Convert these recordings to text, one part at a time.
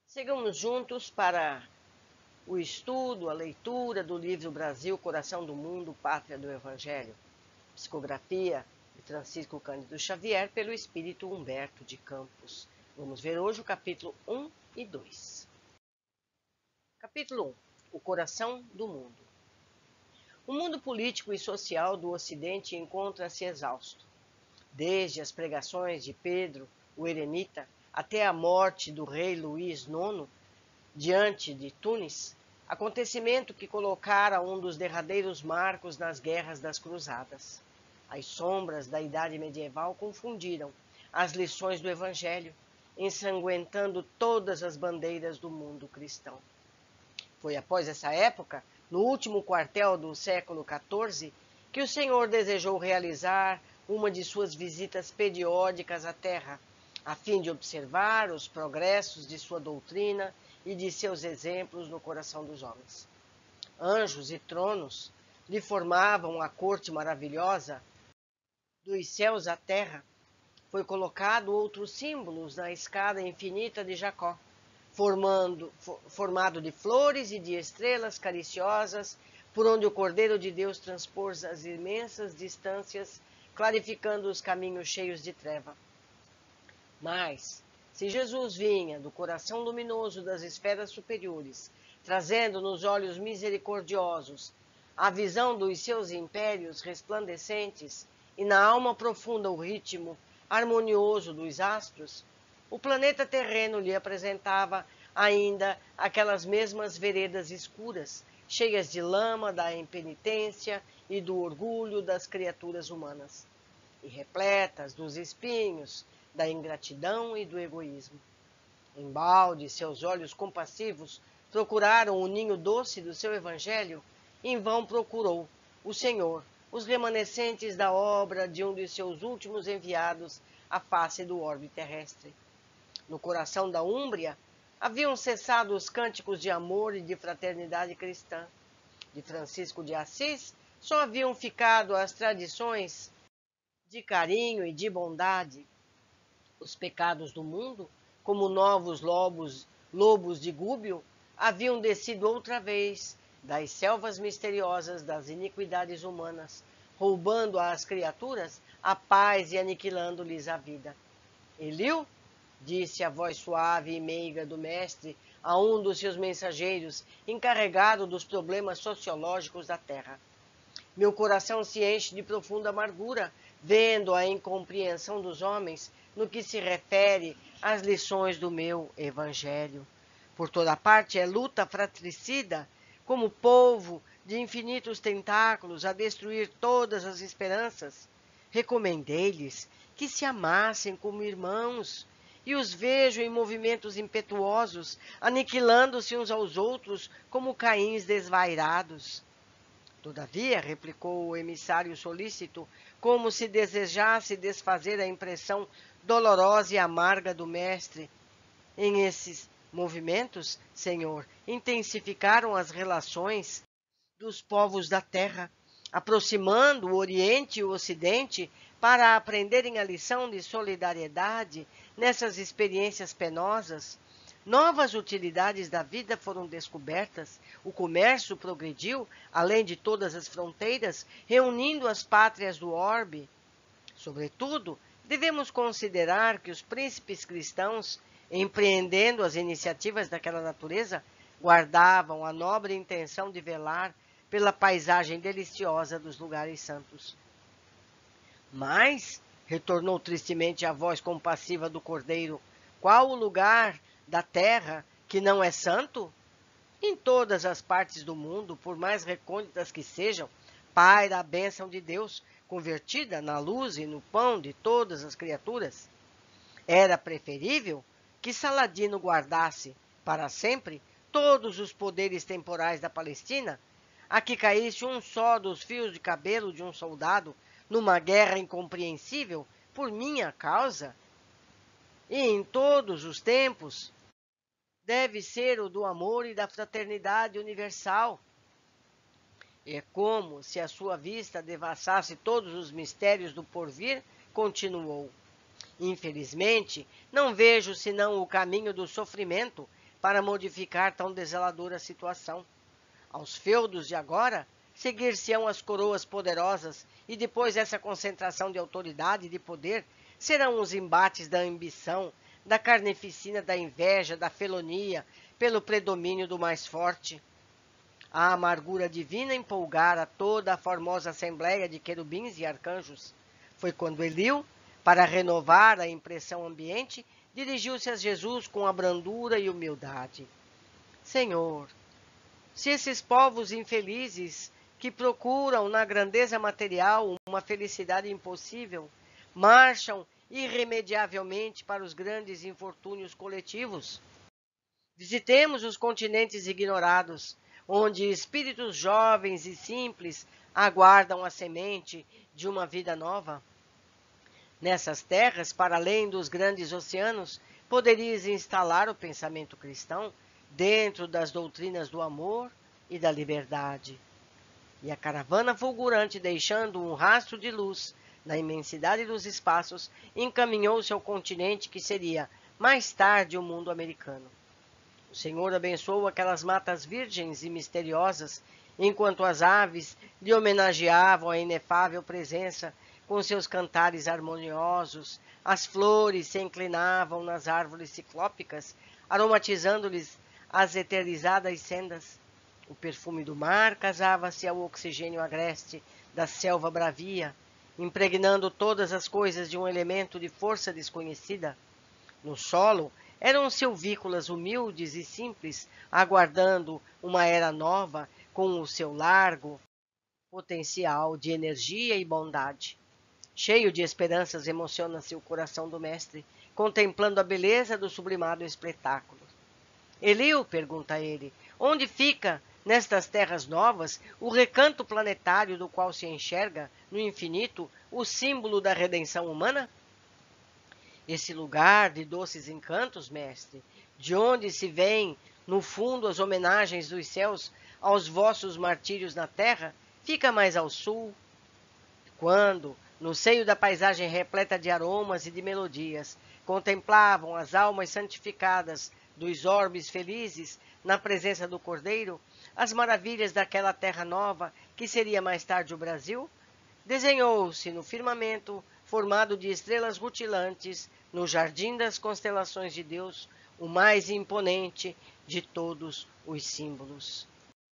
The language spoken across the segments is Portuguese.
Sigamos juntos para o estudo, a leitura do livro Brasil, Coração do Mundo, Pátria do Evangelho, psicografia de Francisco Cândido Xavier pelo Espírito Humberto de Campos. Vamos ver hoje o capítulo 1 e 2. Capítulo 1. O Coração do Mundo. O mundo político e social do Ocidente encontra-se exausto. Desde as pregações de Pedro, o eremita, até a morte do rei Luís IX, diante de Tunis, acontecimento que colocara um dos derradeiros marcos nas guerras das cruzadas. As sombras da idade medieval confundiram as lições do Evangelho, ensanguentando todas as bandeiras do mundo cristão. Foi após essa época, no último quartel do século XIV, que o Senhor desejou realizar uma de suas visitas periódicas à Terra, a fim de observar os progressos de sua doutrina e de seus exemplos no coração dos homens. Anjos e tronos lhe formavam a corte maravilhosa. Dos céus à terra foi colocado outros símbolos na escada infinita de Jacó, formado de flores e de estrelas cariciosas, por onde o Cordeiro de Deus transpôs as imensas distâncias, clarificando os caminhos cheios de treva. Mas, se Jesus vinha do coração luminoso das esferas superiores, trazendo nos olhos misericordiosos a visão dos seus impérios resplandecentes e na alma profunda o ritmo harmonioso dos astros, o planeta terreno lhe apresentava ainda aquelas mesmas veredas escuras, cheias de lama da impenitência e do orgulho das criaturas humanas, e repletas dos espinhos da ingratidão e do egoísmo. Embalde, seus olhos compassivos procuraram o ninho doce do seu evangelho, em vão procurou o Senhor os remanescentes da obra de um de seus últimos enviados à face do orbe terrestre. No coração da Úmbria haviam cessado os cânticos de amor e de fraternidade cristã. De Francisco de Assis só haviam ficado as tradições de carinho e de bondade. Os pecados do mundo, como novos lobos de Gúbio, haviam descido outra vez das selvas misteriosas das iniquidades humanas, roubando às criaturas a paz e aniquilando-lhes a vida. Eliu, disse a voz suave e meiga do mestre a um dos seus mensageiros, encarregado dos problemas sociológicos da terra. Meu coração se enche de profunda amargura, vendo a incompreensão dos homens no que se refere às lições do meu evangelho. Por toda parte é luta fratricida, como polvo de infinitos tentáculos a destruir todas as esperanças. Recomendei-lhes que se amassem como irmãos, e os vejo em movimentos impetuosos, aniquilando-se uns aos outros como caíns desvairados. Todavia, replicou o emissário solícito, como se desejasse desfazer a impressão dolorosa e amarga do mestre, em esses movimentos, Senhor, intensificaram as relações dos povos da terra, aproximando o Oriente e o Ocidente para aprenderem a lição de solidariedade nessas experiências penosas. Novas utilidades da vida foram descobertas, o comércio progrediu, além de todas as fronteiras, reunindo as pátrias do orbe. Sobretudo, devemos considerar que os príncipes cristãos, empreendendo as iniciativas daquela natureza, guardavam a nobre intenção de velar pela paisagem deliciosa dos lugares santos. Mas, retornou tristemente a voz compassiva do Cordeiro, qual o lugar da terra que não é santo? Em todas as partes do mundo, por mais recônditas que sejam, paira a bênção de Deus, convertida na luz e no pão de todas as criaturas. Era preferível que Saladino guardasse, para sempre, todos os poderes temporais da Palestina, a que caísse um só dos fios de cabelo de um soldado numa guerra incompreensível por minha causa. E em todos os tempos deve ser o do amor e da fraternidade universal. É como se a sua vista devassasse todos os mistérios do porvir, continuou. Infelizmente, não vejo senão o caminho do sofrimento, para modificar tão desoladora situação. Aos feudos de agora, seguir-se-ão as coroas poderosas, e depois dessa concentração de autoridade e de poder, serão os embates da ambição, da carnificina, da inveja, da felonia, pelo predomínio do mais forte. A amargura divina empolgara toda a formosa assembleia de querubins e arcanjos. Foi quando Eliú, para renovar a impressão ambiente, dirigiu-se a Jesus com a brandura e humildade. Senhor, se esses povos infelizes que procuram na grandeza material uma felicidade impossível, marcham irremediavelmente para os grandes infortúnios coletivos, visitemos os continentes ignorados, onde espíritos jovens e simples aguardam a semente de uma vida nova. Nessas terras, para além dos grandes oceanos, poderias instalar o pensamento cristão dentro das doutrinas do amor e da liberdade. E a caravana fulgurante, deixando um rastro de luz na imensidade dos espaços, encaminhou-se ao continente que seria, mais tarde, o mundo americano. O Senhor abençoou aquelas matas virgens e misteriosas, enquanto as aves lhe homenageavam a inefável presença com seus cantares harmoniosos, as flores se inclinavam nas árvores ciclópicas, aromatizando-lhes as eterizadas sendas. O perfume do mar casava-se ao oxigênio agreste da selva bravia, impregnando todas as coisas de um elemento de força desconhecida. No solo, eram silvícolas humildes e simples, aguardando uma era nova com o seu largo potencial de energia e bondade. Cheio de esperanças, emociona-se o coração do mestre, contemplando a beleza do sublimado espetáculo. Eliú, pergunta ele, onde fica, nestas terras novas, o recanto planetário do qual se enxerga, no infinito, o símbolo da redenção humana? Esse lugar de doces encantos, mestre, de onde se vêm, no fundo, as homenagens dos céus aos vossos martírios na terra, fica mais ao sul. Quando, no seio da paisagem repleta de aromas e de melodias, contemplavam as almas santificadas dos orbes felizes na presença do Cordeiro, as maravilhas daquela terra nova, que seria mais tarde o Brasil, desenhou-se no firmamento, formado de estrelas rutilantes, no jardim das constelações de Deus, o mais imponente de todos os símbolos.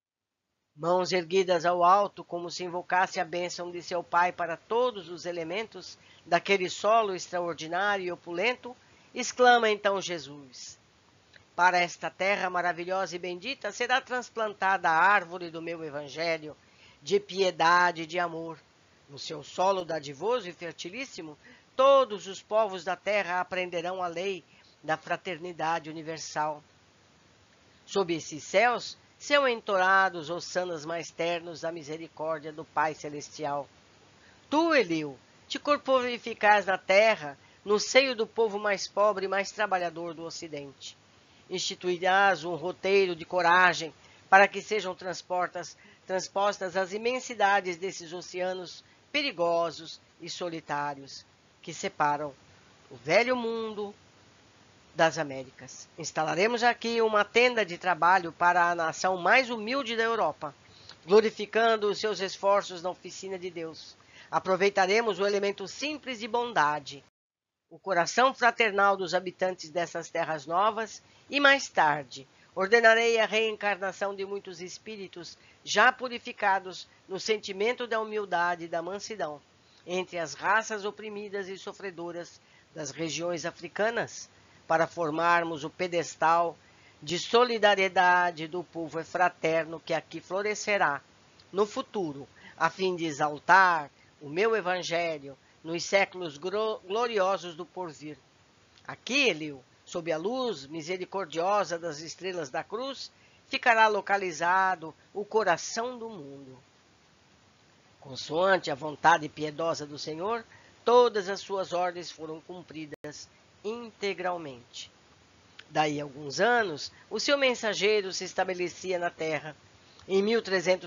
Mãos erguidas ao alto, como se invocasse a bênção de seu Pai para todos os elementos daquele solo extraordinário e opulento, exclama então Jesus: para esta terra maravilhosa e bendita será transplantada a árvore do meu evangelho, de piedade e de amor. No seu solo dadivoso e fertilíssimo, todos os povos da terra aprenderão a lei da fraternidade universal. Sob esses céus, são entoados os sanas mais ternos da misericórdia do Pai Celestial. Tu, Eliú, te corporificais na terra, no seio do povo mais pobre e mais trabalhador do Ocidente. Instituirás um roteiro de coragem para que sejam transpostas as imensidades desses oceanos perigosos e solitários que separam o velho mundo das Américas. Instalaremos aqui uma tenda de trabalho para a nação mais humilde da Europa, glorificando os seus esforços na oficina de Deus. Aproveitaremos o elemento simples de bondade, o coração fraternal dos habitantes dessas terras novas e, mais tarde, ordenarei a reencarnação de muitos espíritos já purificados no sentimento da humildade e da mansidão, entre as raças oprimidas e sofredoras das regiões africanas, para formarmos o pedestal de solidariedade do povo fraterno que aqui florescerá no futuro, a fim de exaltar o meu evangelho nos séculos gloriosos do porvir. Aqui, Eliú, sob a luz misericordiosa das estrelas da cruz, ficará localizado o coração do mundo. Consoante a vontade piedosa do Senhor, todas as suas ordens foram cumpridas integralmente. Daí a alguns anos, o seu mensageiro se estabelecia na terra, em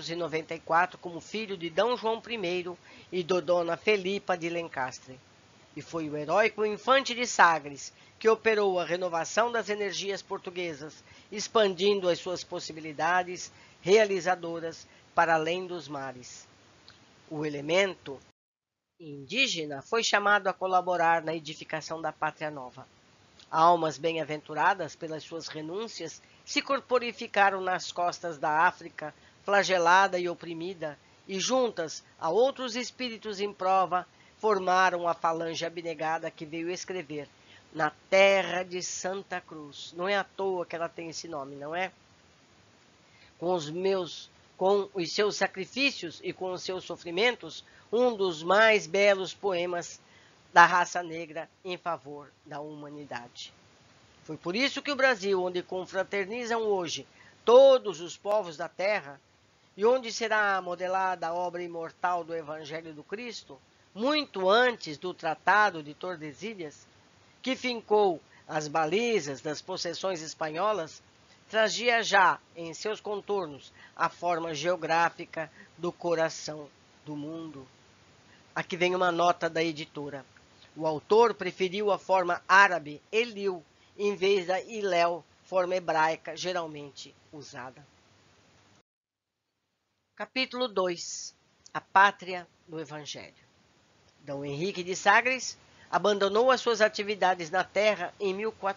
1394, como filho de D. João I e de Dona Felipa de Lencastre. e foi o heróico infante de Sagres que operou a renovação das energias portuguesas, expandindo as suas possibilidades realizadoras para além dos mares. O elemento indígena foi chamado a colaborar na edificação da pátria nova. Almas bem-aventuradas pelas suas renúncias se corporificaram nas costas da África, flagelada e oprimida, e juntas a outros espíritos em prova, formaram a falange abnegada que veio escrever na terra de Santa Cruz. Não é à toa que ela tem esse nome, não é? Com os seus sacrifícios e com os seus sofrimentos, um dos mais belos poemas da raça negra em favor da humanidade. Foi por isso que o Brasil, onde confraternizam hoje todos os povos da terra, e onde será modelada a obra imortal do Evangelho do Cristo, muito antes do Tratado de Tordesilhas, que fincou as balizas das possessões espanholas, trazia já em seus contornos a forma geográfica do coração do mundo. Aqui vem uma nota da editora. O autor preferiu a forma árabe Eliu em vez da Iléu, forma hebraica geralmente usada. Capítulo 2. A Pátria do Evangelho. D. Henrique de Sagres abandonou as suas atividades na terra em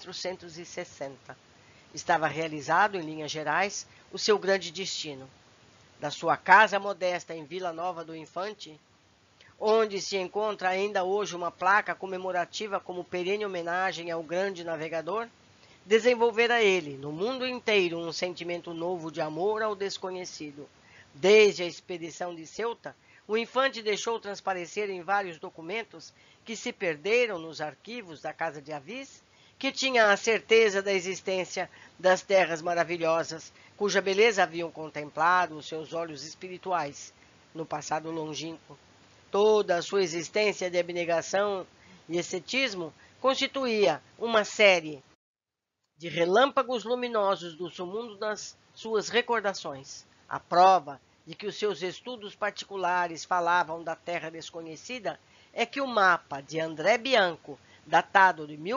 1460. Estava realizado, em linhas gerais, o seu grande destino. Da sua casa modesta em Vila Nova do Infante, onde se encontra ainda hoje uma placa comemorativa como perene homenagem ao grande navegador, desenvolvera ele, no mundo inteiro, um sentimento novo de amor ao desconhecido. Desde a expedição de Ceuta, o infante deixou transparecer em vários documentos que se perderam nos arquivos da Casa de Avis, que tinha a certeza da existência das terras maravilhosas, cuja beleza haviam contemplado os seus olhos espirituais no passado longínquo. Toda a sua existência de abnegação e ascetismo constituía uma série de relâmpagos luminosos do submundo das suas recordações, a prova de que os seus estudos particulares falavam da terra desconhecida é que o mapa de André Bianco, datado de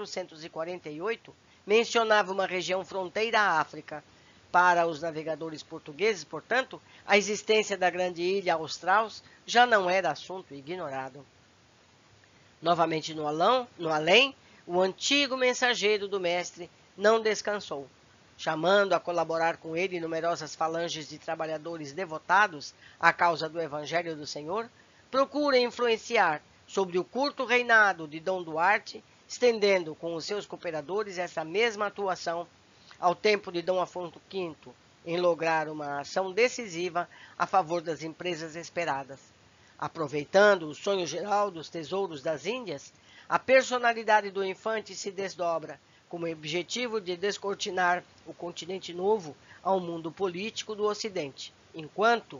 1448, mencionava uma região fronteira à África. Para os navegadores portugueses, portanto, a existência da grande ilha austral já não era assunto ignorado. Novamente no além, o antigo mensageiro do mestre não descansou, chamando a colaborar com ele numerosas falanges de trabalhadores devotados à causa do Evangelho do Senhor, procura influenciar sobre o curto reinado de Dom Duarte, estendendo com os seus cooperadores essa mesma atuação ao tempo de Dom Afonso V, em lograr uma ação decisiva a favor das empresas esperadas. Aproveitando o sonho geral dos tesouros das Índias, a personalidade do infante se desdobra, com o objetivo de descortinar o continente novo ao mundo político do Ocidente, enquanto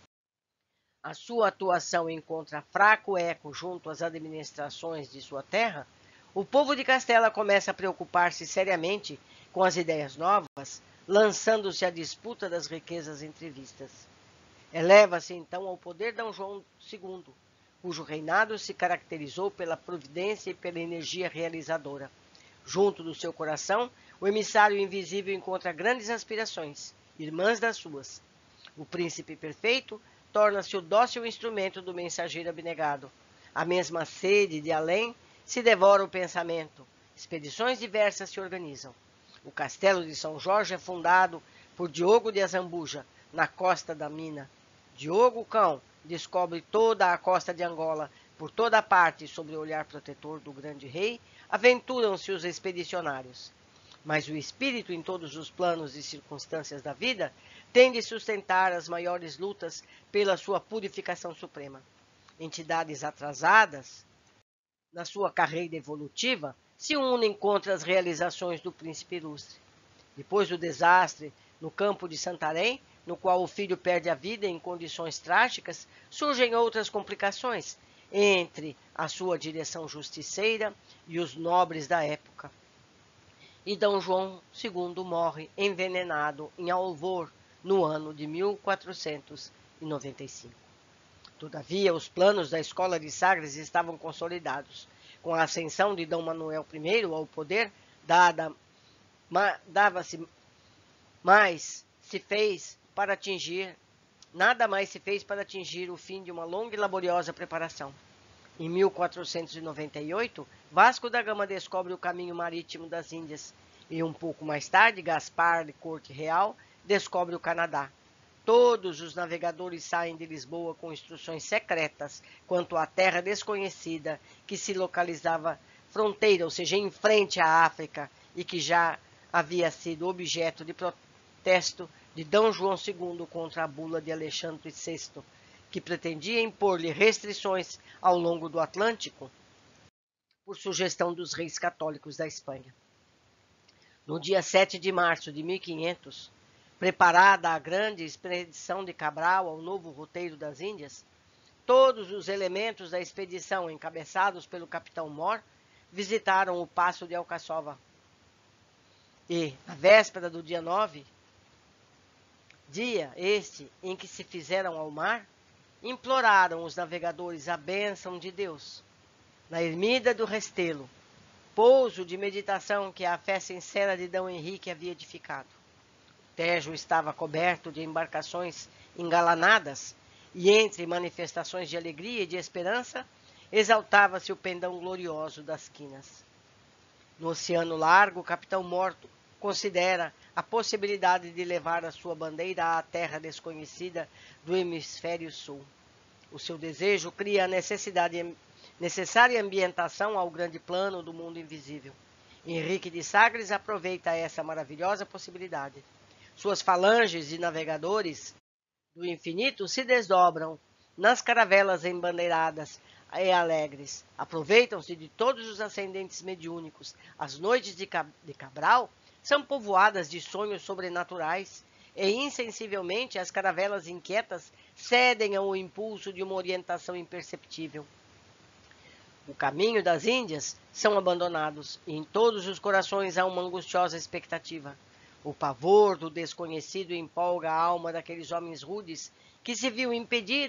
a sua atuação encontra fraco eco junto às administrações de sua terra, o povo de Castela começa a preocupar-se seriamente com as ideias novas, lançando-se à disputa das riquezas entrevistas. Eleva-se então ao poder D. João II, cujo reinado se caracterizou pela providência e pela energia realizadora. Junto do seu coração, o emissário invisível encontra grandes aspirações, irmãs das suas. O príncipe perfeito torna-se o dócil instrumento do mensageiro abnegado. A mesma sede de além se devora o pensamento. Expedições diversas se organizam. O castelo de São Jorge é fundado por Diogo de Azambuja, na costa da Mina. Diogo Cão descobre toda a costa de Angola, por toda parte, sob o olhar protetor do grande rei, aventuram-se os expedicionários. Mas o espírito, em todos os planos e circunstâncias da vida, tem de sustentar as maiores lutas pela sua purificação suprema. Entidades atrasadas na sua carreira evolutiva se unem contra as realizações do príncipe ilustre. Depois do desastre no campo de Santarém, no qual o filho perde a vida em condições trágicas, surgem outras complicações entre a sua direção justiceira e os nobres da época. E D. João II morre envenenado em Alvor no ano de 1495. Todavia, os planos da escola de Sagres estavam consolidados. Com a ascensão de D. Manuel I ao poder, dava-se mais se fez para atingir, nada mais se fez para atingir o fim de uma longa e laboriosa preparação. Em 1498, Vasco da Gama descobre o caminho marítimo das Índias e um pouco mais tarde, Gaspar de Corte Real descobre o Canadá. Todos os navegadores saem de Lisboa com instruções secretas quanto à terra desconhecida que se localizava fronteira, ou seja, em frente à África, e que já havia sido objeto de protesto de D. João II contra a bula de Alexandre VI, que pretendia impor-lhe restrições ao longo do Atlântico, por sugestão dos reis católicos da Espanha. No dia 7 de março de 1500, preparada a grande expedição de Cabral ao novo roteiro das Índias, todos os elementos da expedição, encabeçados pelo capitão Mor, visitaram o Paço de Alcaçova. E, na véspera do dia 9, dia este em que se fizeram ao mar, imploraram os navegadores a bênção de Deus. Na ermida do Restelo, pouso de meditação que a fé sincera de D. Henrique havia edificado. O Tejo estava coberto de embarcações engalanadas, e entre manifestações de alegria e de esperança, exaltava-se o pendão glorioso das quinas. No Oceano Largo, o capitão Morto considera a possibilidade de levar a sua bandeira à terra desconhecida do hemisfério sul. O seu desejo cria a necessária ambientação ao grande plano do mundo invisível. Henrique de Sagres aproveita essa maravilhosa possibilidade. Suas falanges de navegadores do infinito se desdobram nas caravelas embandeiradas e alegres. Aproveitam-se de todos os ascendentes mediúnicos. As noites de Cabral são povoadas de sonhos sobrenaturais e, insensivelmente, as caravelas inquietas cedem ao impulso de uma orientação imperceptível. O caminho das Índias são abandonados e em todos os corações há uma angustiosa expectativa. O pavor do desconhecido empolga a alma daqueles homens rudes que se viam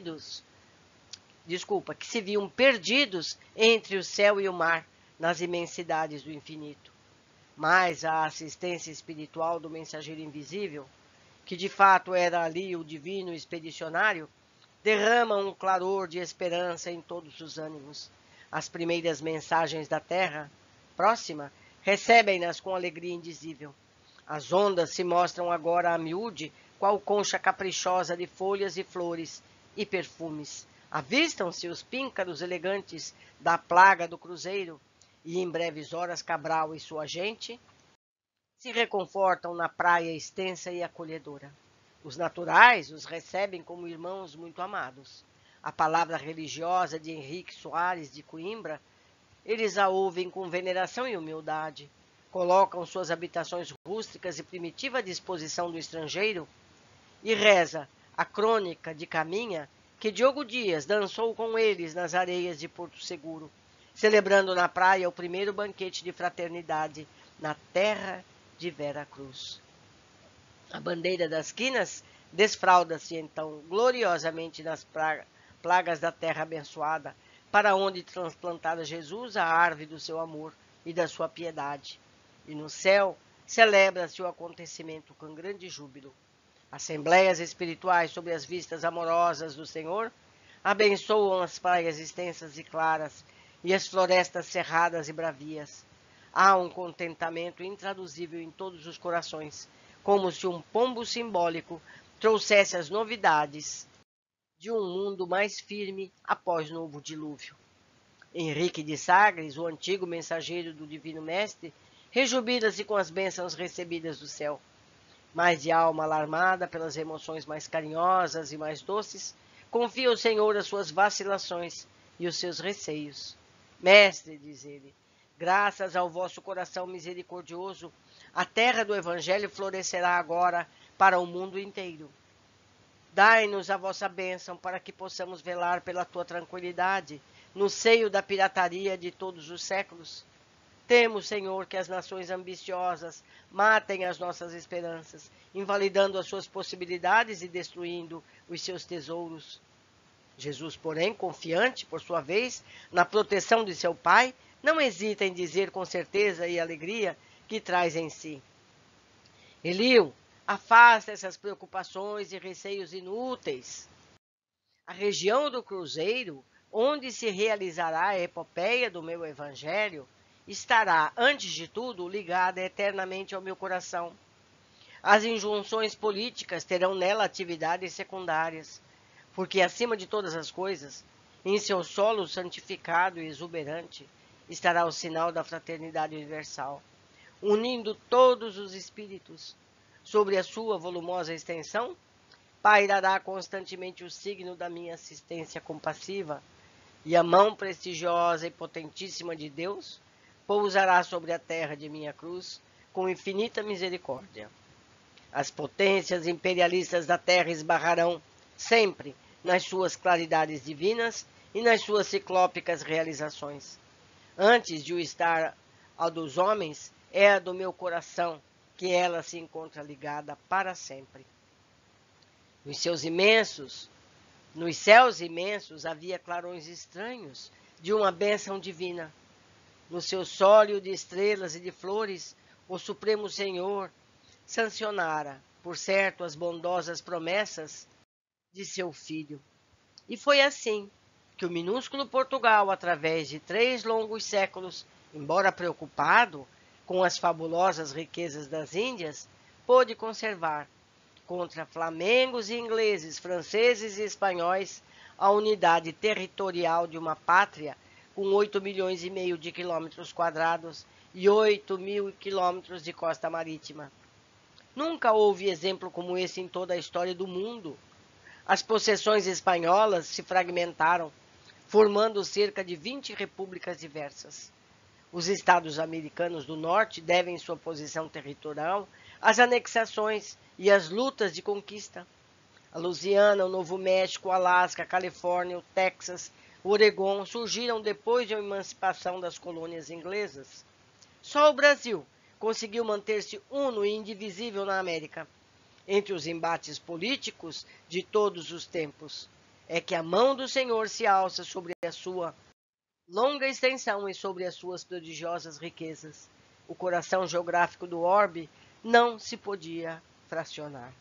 perdidos entre o céu e o mar, nas imensidades do infinito. Mas a assistência espiritual do mensageiro invisível, que de fato era ali o divino expedicionário, derrama um claror de esperança em todos os ânimos. As primeiras mensagens da terra próxima recebem-nas com alegria indizível. As ondas se mostram agora a miúde, qual concha caprichosa de folhas e flores e perfumes. Avistam-se os píncaros elegantes da plaga do cruzeiro, e em breves horas Cabral e sua gente se reconfortam na praia extensa e acolhedora. Os naturais os recebem como irmãos muito amados. A palavra religiosa de Henrique Soares de Coimbra, eles a ouvem com veneração e humildade. Colocam suas habitações rústicas e primitiva à disposição do estrangeiro, e reza a crônica de Caminha que Diogo Dias dançou com eles nas areias de Porto Seguro, celebrando na praia o primeiro banquete de fraternidade na terra de Vera Cruz. A bandeira das quinas desfralda-se então gloriosamente nas plagas da terra abençoada, para onde transplantara Jesus a árvore do seu amor e da sua piedade. E no céu celebra-se o acontecimento com grande júbilo. Assembleias espirituais sobre as vistas amorosas do Senhor abençoam as praias extensas e claras e as florestas cerradas e bravias. Há um contentamento intraduzível em todos os corações, como se um pombo simbólico trouxesse as novidades de um mundo mais firme após novo dilúvio. Henrique de Sagres, o antigo mensageiro do Divino Mestre, rejubila-se com as bênçãos recebidas do céu. Mas de alma alarmada pelas emoções mais carinhosas e mais doces, confia ao Senhor as suas vacilações e os seus receios. Mestre, diz ele, graças ao vosso coração misericordioso, a terra do Evangelho florescerá agora para o mundo inteiro. Dai-nos a vossa bênção para que possamos velar pela tua tranquilidade no seio da pirataria de todos os séculos. Temo, Senhor, que as nações ambiciosas matem as nossas esperanças, invalidando as suas possibilidades e destruindo os seus tesouros. Jesus, porém, confiante, por sua vez, na proteção de seu Pai, não hesita em dizer com certeza e alegria que traz em si: Eliu, afasta essas preocupações e receios inúteis. A região do Cruzeiro, onde se realizará a epopeia do meu Evangelho, estará, antes de tudo, ligada eternamente ao meu coração. As injunções políticas terão nela atividades secundárias, porque, acima de todas as coisas, em seu solo santificado e exuberante, estará o sinal da fraternidade universal, unindo todos os espíritos. Sobre a sua volumosa extensão, pairará constantemente o signo da minha assistência compassiva, e a mão prestigiosa e potentíssima de Deus pousará sobre a terra de minha cruz com infinita misericórdia. As potências imperialistas da terra esbarrarão sempre nas suas claridades divinas e nas suas ciclópicas realizações. Antes de o estar ao dos homens, é a do meu coração que ela se encontra ligada para sempre. Nos céus imensos havia clarões estranhos de uma bênção divina. No seu sólio de estrelas e de flores, o Supremo Senhor sancionara, por certo, as bondosas promessas de seu filho. E foi assim que o minúsculo Portugal, através de 3 longos séculos, embora preocupado com as fabulosas riquezas das Índias, pôde conservar, contra flamengos e ingleses, franceses e espanhóis, a unidade territorial de uma pátria com 8,5 milhões de quilômetros quadrados e 8.000 quilômetros de costa marítima. Nunca houve exemplo como esse em toda a história do mundo. As possessões espanholas se fragmentaram, formando cerca de 20 repúblicas diversas. Os estados americanos do norte devem sua posição territorial às anexações e às lutas de conquista. A Louisiana, o Novo México, o Alasca, a Califórnia, o Texas, o Oregon surgiram depois da emancipação das colônias inglesas. Só o Brasil conseguiu manter-se uno e indivisível na América. Entre os embates políticos de todos os tempos, é que a mão do Senhor se alça sobre a sua longa extensão e sobre as suas prodigiosas riquezas. O coração geográfico do orbe não se podia fracionar.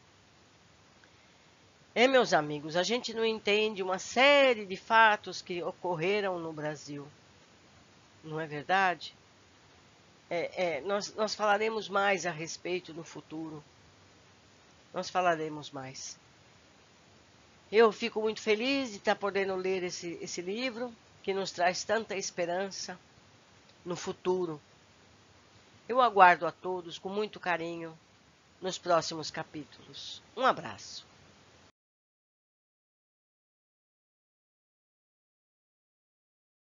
Meus amigos, a gente não entende uma série de fatos que ocorreram no Brasil. Não é verdade? Nós falaremos mais a respeito no futuro. Nós falaremos mais. Eu fico muito feliz de estar podendo ler esse livro, que nos traz tanta esperança no futuro. Eu aguardo a todos com muito carinho nos próximos capítulos. Um abraço.